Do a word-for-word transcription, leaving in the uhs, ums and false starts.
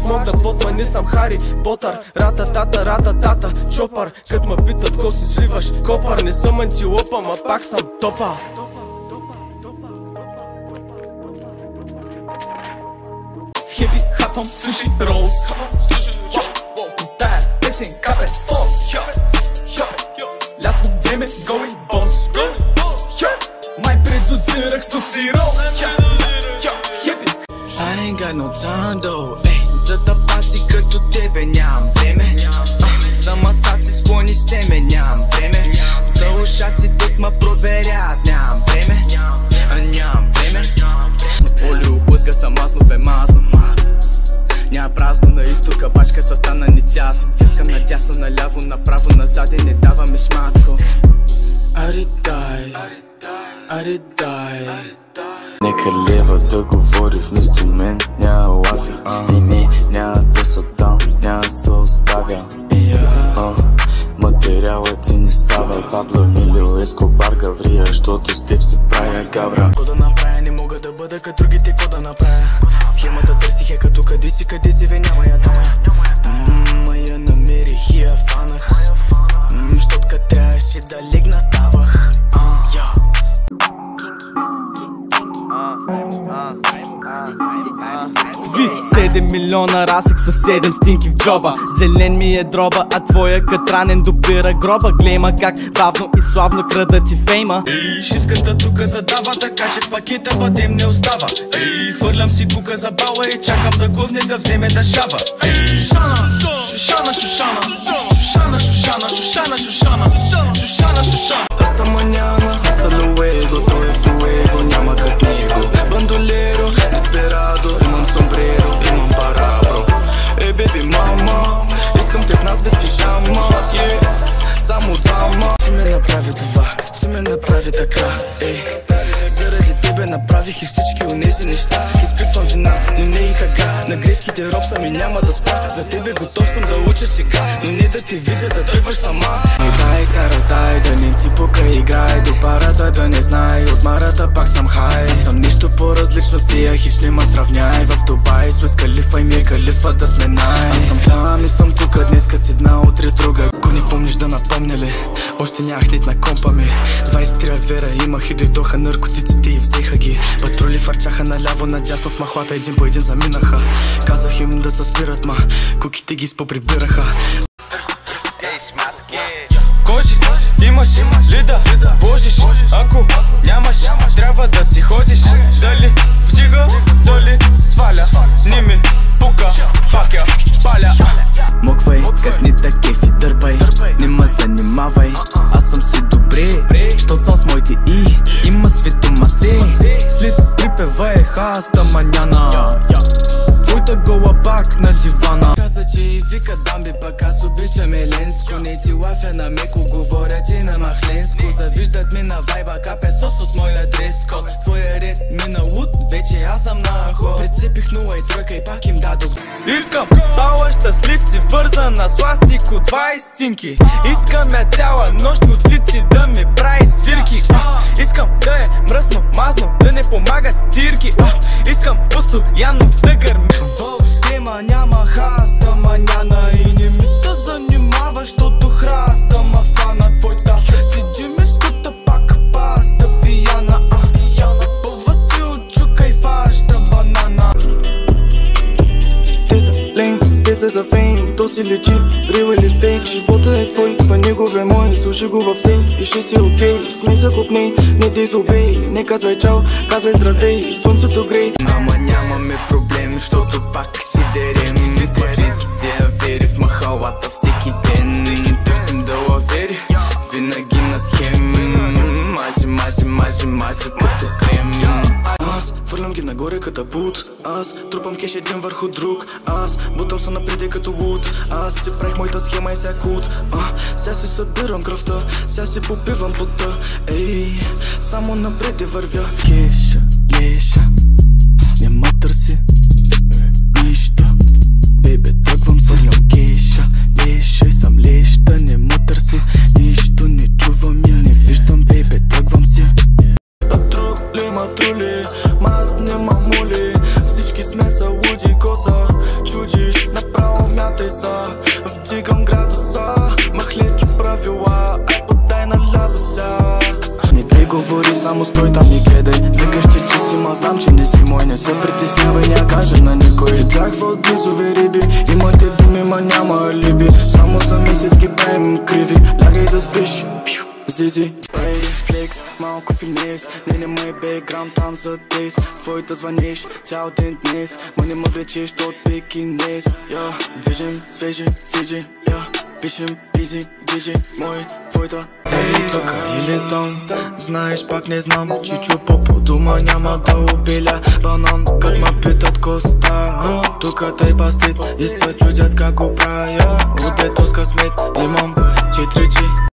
мог да потма, не съм Хари Потър. Рата-тата, рата-тата, чопър. Кът ме питат ко си свиваш копър. Не съм антилопа, ма пак съм топа. В хепи хапвам суши роуз. Тая песен капе сос. Лятно време going boss. Май предозирах сто сироп. I ain't got no time though, ей, за тапаци като тебе нямам време. За масаци склони семе нямам време. За ушаци дет ма проверяват нямам време. А нямам време. Олио хлъзга са мазнове мазно. Няма празно на изтока, бачка са стана ни тясно. Тискам надясно, наляво, направо, назади, не даваме шматко. Аридай, аридай. Нека лева да говори вместо мен, няма лафи. И не, няма да са там, няма да се оставя. Материалът ти не става. Пабло Емилио Ескобар Гаврия, защото с теб се правя гавра. Ко да направя, не мога да бъда като другите, ко да направя. Схемата търсих е като къде си, къде си, ве няма я тая. Ммм, я намерих и я фанах. Ммм, щот кът трябваше да легна ставах. Ви седем милиона расик със седем стинки в джоба. Зелен ми е дроба, а твоя катранен допира гроба. Глема как бавно и славно крада ти фейма. Ей, шиската тука задава, така че в пакета бъдем не остава. Ей, хвърлям си кука за бала и чакам да клъвне да вземе да шава. Ей, Шушана, Шушана, Шушана, Шушана, Шушана, Шушана, Шушана, Шушана, Шушана. Hasta mañana, hasta luego, todo es fuego, няма кът него. Бандолеро, desperado, имам sombrero, имам парабро. Ей, беби мама, искам те в нас без пижама, yeah. Само двама. Ти ме направи това, ти ме направи така, ей. Заради тебе направих и всички онези неща. Изпитвам вина, но не и тъга. На грешките роб съм и няма да спра. За тебе готов съм да уча сега, но не да те видя да тръгваш сама. Не дай се раздай, да не ти пука играй. До парата да не знай, от марата пак съм хай. Съм нищо по-различно с тия хич, не ма сравняй. В Дубай сме с калифа и ми е калифа да сме най. Аз съм там и съм тука, днеска с една, утре с друга. Ако не помниш да напомня ли, още нямах нит на компа ми. двайсет три авера имах и дойдоха наркотиците и взеха ги. Патрули фарчаха наляво, надясно в махлата, един по един заминаха. Казах им да се спират, ма куките ги споприбираха. Кожи, имаш ли да вложиш? Ако нямаш, трябва да си ходиш. Дали вдига, дали сваля, не ми пука, пакя, паля. Моквай, как не да кефи дърпай, не ме занимавай. Аз съм си добре, щот съм с моите и има светома се. След припева е хаста маняна, твоята гола пак на дивана. Каза, че и вика дамби, пак аз обичам еленско. Не ти лафя на меко, говоря ти на махленско. Завиждат ми на вайба, капе сос от моя дрес-код. Твоя ред мина луд, вече аз съм на ход. Прицепих нула и тройка и пак им дадох. Искам цяла щастливци, вързана с ластик от двайсет стинки. Искам я цяла нощ ноцици да ми прави свирки. а, Искам да е мръсно, мазно, да не помагат стирки. а, Искам постоянно да гърми. В схема няма хаста маняна и не ми се занимава, щото храста ма фана твойта. Седиме в скута пак паста пияна. По Васил чука и фаща банана. Те са лень, те са за фейм, то си лечи, рил или фейк. Живота е твой, хвани го бе мой, слушай го в сейф и ще си окей. Смей се купней, не дизобей, не казвай чао, казвай здравей, слънцето грей. Мама нямаме проблем, щото пак си дерем. Пларинските афери в махалата всеки ден. Търсим да лавери, винаги на схем. Мажи, мажи, мажи, мажи като крем. Аз фърлям ги нагоре като пут. Аз трупам кеш един върху друг. Аз бутам се напреди като луд. Аз си правих моята схема и сега кут. А, сега си събирам кръвта, сега си попивам пота. Ей, само напреди вървя. Кеша, леша, не ма търси нищо. Бебе, тръгвам, сърлям кеша, леша и съм леща. Не ма търси нищо, не чувам и не виждам. Бебе, тръгвам си. Патрули, матрули, ма аз не мамули. Всички сме са луди, коза чудиш. са. Вдигам градуса, махлейски правила, подай на ляво ся. Не ти говори, само стой там и гледай. Викаш, че ти си, ма знам, че не си мой. Не се притеснявай, ня кажа на никой. Видях отблизове риби и моите думи, ма няма алиби. Само за месец ги правим криви. Лягай да спиш, Зизи. Брейди, флекс, малко финес. Не, не мой бекграунд там за тейс. Твой да звъниш цял ден днес. Ма не ме влечеш от пекинес. Я, движим, свежи, движи, я. Пишем, изи, движи, мой, твоята. Ей, тука или там, знаеш, пак не знам. Чичо попо, дума няма да обиля банан, как ма питат коста. Тука тъй пастит и се чудят как го правя. От ето с късмет имам четири джи.